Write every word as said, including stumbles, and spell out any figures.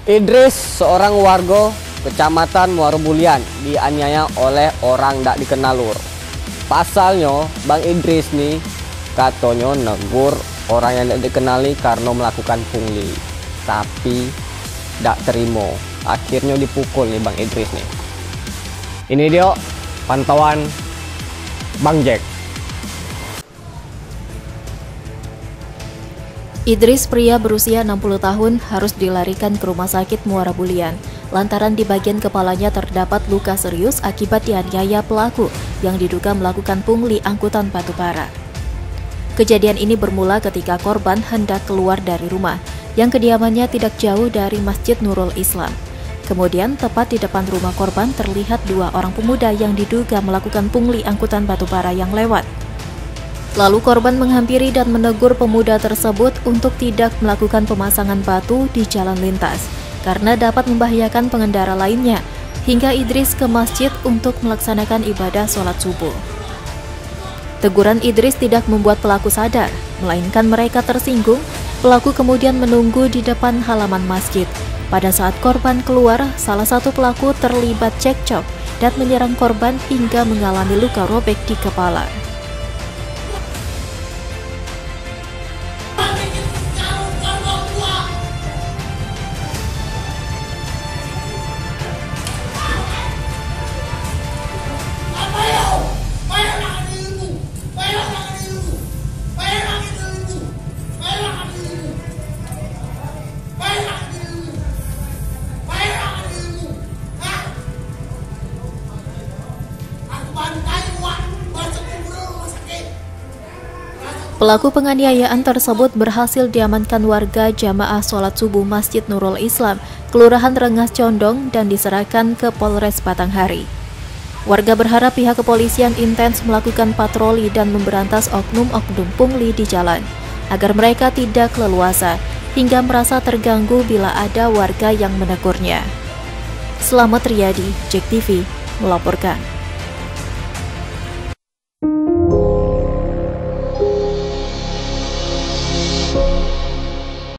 Idris, seorang warga Kecamatan Muara Bulian, dianiaya oleh orang tak dikenal lur. Pasalnya, Bang Idris nih katanya negur orang yang tidak dikenali karena melakukan pungli. Tapi tak terima. Akhirnya dipukul nih Bang Idris nih. Ini dia pantauan Bang Jack. Idris, pria berusia enam puluh tahun, harus dilarikan ke rumah sakit Muara Bulian lantaran di bagian kepalanya terdapat luka serius akibat dianiaya pelaku yang diduga melakukan pungli angkutan batubara. Kejadian ini bermula ketika korban hendak keluar dari rumah yang kediamannya tidak jauh dari Masjid Nurul Islam. Kemudian tepat di depan rumah korban terlihat dua orang pemuda yang diduga melakukan pungli angkutan batubara yang lewat. Lalu korban menghampiri dan menegur pemuda tersebut untuk tidak melakukan pemasangan batu di jalan lintas karena dapat membahayakan pengendara lainnya, hingga Idris ke masjid untuk melaksanakan ibadah sholat subuh. Teguran Idris tidak membuat pelaku sadar, melainkan mereka tersinggung. Pelaku kemudian menunggu di depan halaman masjid. Pada saat korban keluar, salah satu pelaku terlibat cekcok dan menyerang korban hingga mengalami luka robek di kepala. Pelaku penganiayaan tersebut berhasil diamankan warga jamaah sholat subuh Masjid Nurul Islam, Kelurahan Rengas Condong, dan diserahkan ke Polres Batanghari. Warga berharap pihak kepolisian intens melakukan patroli dan memberantas oknum-oknum pungli di jalan, agar mereka tidak leluasa hingga merasa terganggu bila ada warga yang menegurnya. Selamat Riyadi, Jack T V, melaporkan.